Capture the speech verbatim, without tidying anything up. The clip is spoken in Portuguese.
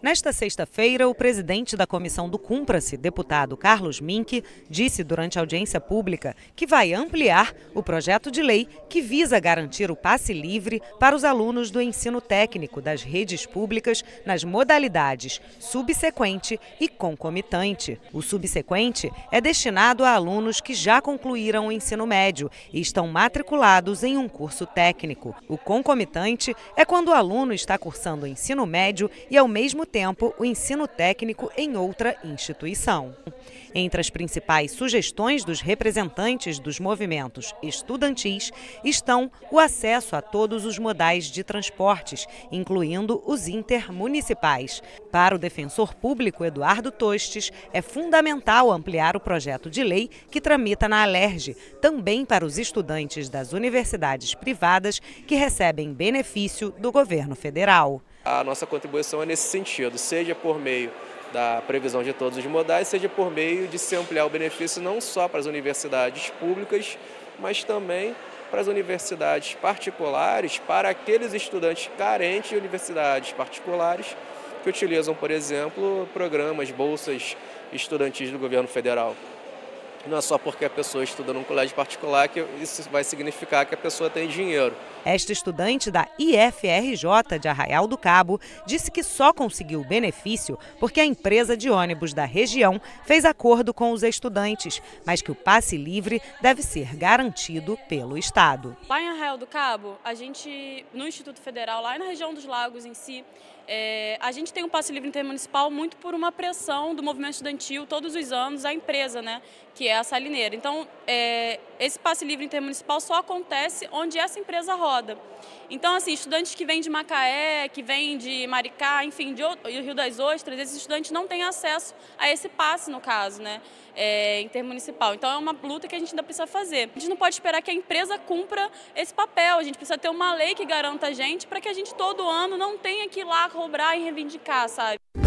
Nesta sexta-feira, o presidente da comissão do Cumpra-se, deputado Carlos Mink, disse durante a audiência pública que vai ampliar o projeto de lei que visa garantir o passe livre para os alunos do ensino técnico das redes públicas nas modalidades subsequente e concomitante. O subsequente é destinado a alunos que já concluíram o ensino médio e estão matriculados em um curso técnico. O concomitante é quando o aluno está cursando o ensino médio e, ao mesmo tempo, o ensino técnico em outra instituição. Entre as principais sugestões dos representantes dos movimentos estudantis estão o acesso a todos os modais de transportes, incluindo os intermunicipais. Para o defensor público Eduardo Tostes, é fundamental ampliar o projeto de lei que tramita na Alerj, também para os estudantes das universidades privadas que recebem benefício do governo federal. A nossa contribuição é nesse sentido, seja por meio da previsão de todos os modais, seja por meio de se ampliar o benefício não só para as universidades públicas, mas também para as universidades particulares, para aqueles estudantes carentes de universidades particulares que utilizam, por exemplo, programas, bolsas estudantis do governo federal. Não é só porque a pessoa estuda num colégio particular que isso vai significar que a pessoa tem dinheiro. Esta estudante da I F R J de Arraial do Cabo disse que só conseguiu o benefício porque a empresa de ônibus da região fez acordo com os estudantes, mas que o passe livre deve ser garantido pelo Estado. Lá em Arraial do Cabo, a gente, no Instituto Federal, lá na região dos Lagos em si, é, a gente tem um passe livre intermunicipal muito por uma pressão do movimento estudantil todos os anos, a empresa, né, que é a Salineira. Então, é, esse passe livre intermunicipal só acontece onde essa empresa roda. Então, assim, estudantes que vêm de Macaé, que vêm de Maricá, enfim, de Rio das Ostras, esses estudantes não têm acesso a esse passe, no caso, né, é, intermunicipal. Então, é uma luta que a gente ainda precisa fazer. A gente não pode esperar que a empresa cumpra esse papel. A gente precisa ter uma lei que garanta a gente para que a gente todo ano não tenha que ir lá cobrar e reivindicar, sabe?